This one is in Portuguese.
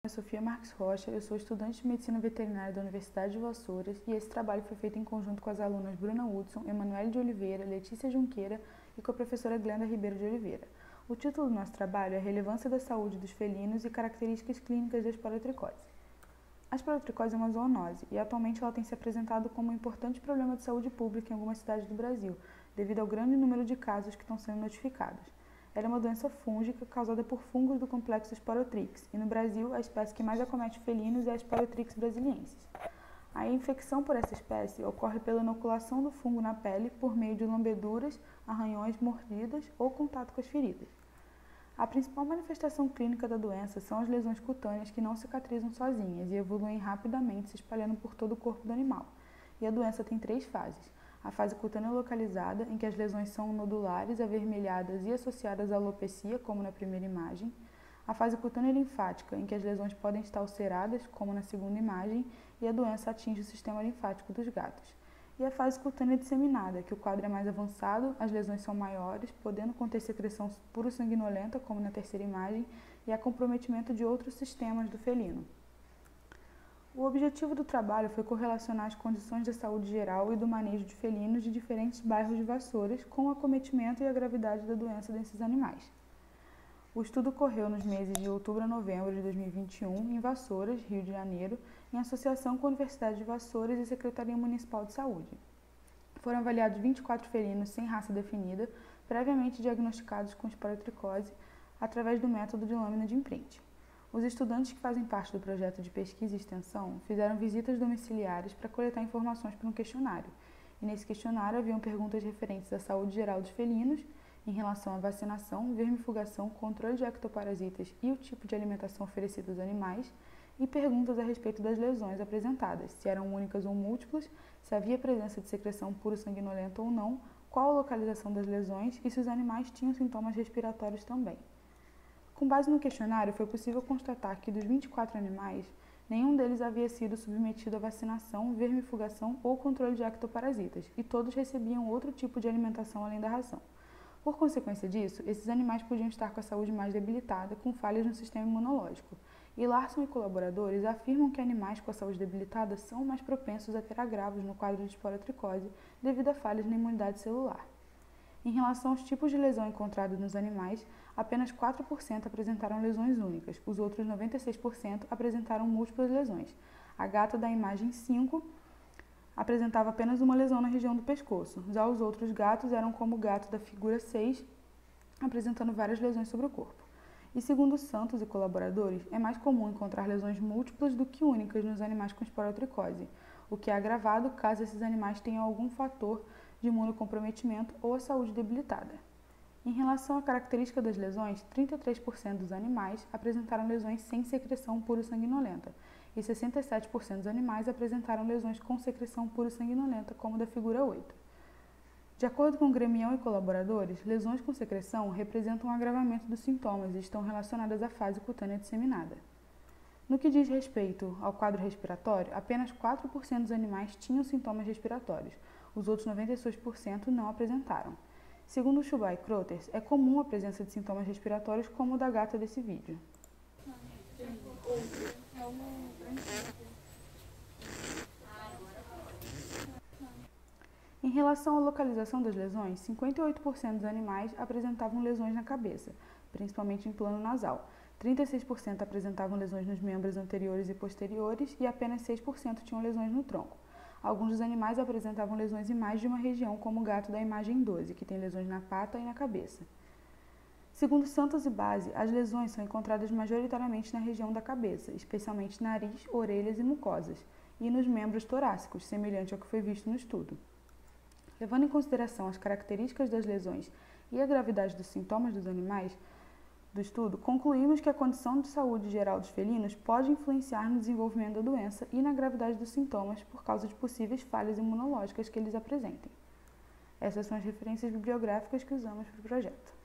Eu sou Sofia Marques Rocha, eu sou estudante de Medicina Veterinária da Universidade de Vassouras e esse trabalho foi feito em conjunto com as alunas Bruna Hudson, Emanuele de Oliveira, Letícia Junqueira e com a professora Glenda Ribeiro de Oliveira. O título do nosso trabalho é Relevância da Saúde dos Felinos e Características Clínicas da Esporotricose. A esporotricose é uma zoonose e atualmente ela tem se apresentado como um importante problema de saúde pública em algumas cidades do Brasil, devido ao grande número de casos que estão sendo notificados. Ela é uma doença fúngica causada por fungos do complexo Sporotrix, e no Brasil a espécie que mais acomete felinos é a Sporotrix brasiliensis. A infecção por essa espécie ocorre pela inoculação do fungo na pele por meio de lambeduras, arranhões, mordidas ou contato com as feridas. A principal manifestação clínica da doença são as lesões cutâneas que não cicatrizam sozinhas e evoluem rapidamente se espalhando por todo o corpo do animal. E a doença tem 3 fases. A fase cutânea localizada, em que as lesões são nodulares, avermelhadas e associadas à alopecia, como na primeira imagem. A fase cutânea linfática, em que as lesões podem estar ulceradas, como na segunda imagem, e a doença atinge o sistema linfático dos gatos. E a fase cutânea disseminada, que o quadro é mais avançado, as lesões são maiores, podendo conter secreção puro-sanguinolenta, como na terceira imagem, e há comprometimento de outros sistemas do felino. O objetivo do trabalho foi correlacionar as condições da saúde geral e do manejo de felinos de diferentes bairros de Vassouras com o acometimento e a gravidade da doença desses animais. O estudo ocorreu nos meses de outubro a novembro de 2021 em Vassouras, Rio de Janeiro, em associação com a Universidade de Vassouras e Secretaria Municipal de Saúde. Foram avaliados 24 felinos sem raça definida, previamente diagnosticados com esporotricose, através do método de lâmina de imprint. Os estudantes que fazem parte do projeto de pesquisa e extensão fizeram visitas domiciliares para coletar informações para um questionário. E nesse questionário haviam perguntas referentes à saúde geral dos felinos, em relação à vacinação, vermifugação, controle de ectoparasitas e o tipo de alimentação oferecida aos animais, e perguntas a respeito das lesões apresentadas, se eram únicas ou múltiplas, se havia presença de secreção puro-sanguinolenta ou não, qual a localização das lesões e se os animais tinham sintomas respiratórios também. Com base no questionário, foi possível constatar que dos 24 animais, nenhum deles havia sido submetido à vacinação, vermifugação ou controle de ectoparasitas, e todos recebiam outro tipo de alimentação além da ração. Por consequência disso, esses animais podiam estar com a saúde mais debilitada, com falhas no sistema imunológico. E Larson e colaboradores afirmam que animais com a saúde debilitada são mais propensos a ter agravos no quadro de esporotricose devido a falhas na imunidade celular. Em relação aos tipos de lesão encontrados nos animais, apenas 4% apresentaram lesões únicas, os outros 96% apresentaram múltiplas lesões. A gata da imagem 5 apresentava apenas uma lesão na região do pescoço, já os outros gatos eram como o gato da figura 6, apresentando várias lesões sobre o corpo. E segundo Santos e colaboradores, é mais comum encontrar lesões múltiplas do que únicas nos animais com esporotricose, o que é agravado caso esses animais tenham algum fator de imunocomprometimento ou a saúde debilitada. Em relação à característica das lesões, 33% dos animais apresentaram lesões sem secreção puro-sanguinolenta e 67% dos animais apresentaram lesões com secreção puro-sanguinolenta, como da figura 8. De acordo com Gremião e colaboradores, lesões com secreção representam um agravamento dos sintomas e estão relacionadas à fase cutânea disseminada. No que diz respeito ao quadro respiratório, apenas 4% dos animais tinham sintomas respiratórios, os outros 96% não apresentaram. Segundo Chubay e Croters, é comum a presença de sintomas respiratórios como o da gata desse vídeo. Em relação à localização das lesões, 58% dos animais apresentavam lesões na cabeça, principalmente em plano nasal. 36% apresentavam lesões nos membros anteriores e posteriores e apenas 6% tinham lesões no tronco. Alguns dos animais apresentavam lesões em mais de uma região, como o gato da imagem 12, que tem lesões na pata e na cabeça. Segundo Santos e Base, as lesões são encontradas majoritariamente na região da cabeça, especialmente nariz, orelhas e mucosas, e nos membros torácicos, semelhante ao que foi visto no estudo. Levando em consideração as características das lesões e a gravidade dos sintomas dos animais do estudo, concluímos que a condição de saúde geral dos felinos pode influenciar no desenvolvimento da doença e na gravidade dos sintomas por causa de possíveis falhas imunológicas que eles apresentem. Essas são as referências bibliográficas que usamos para o projeto.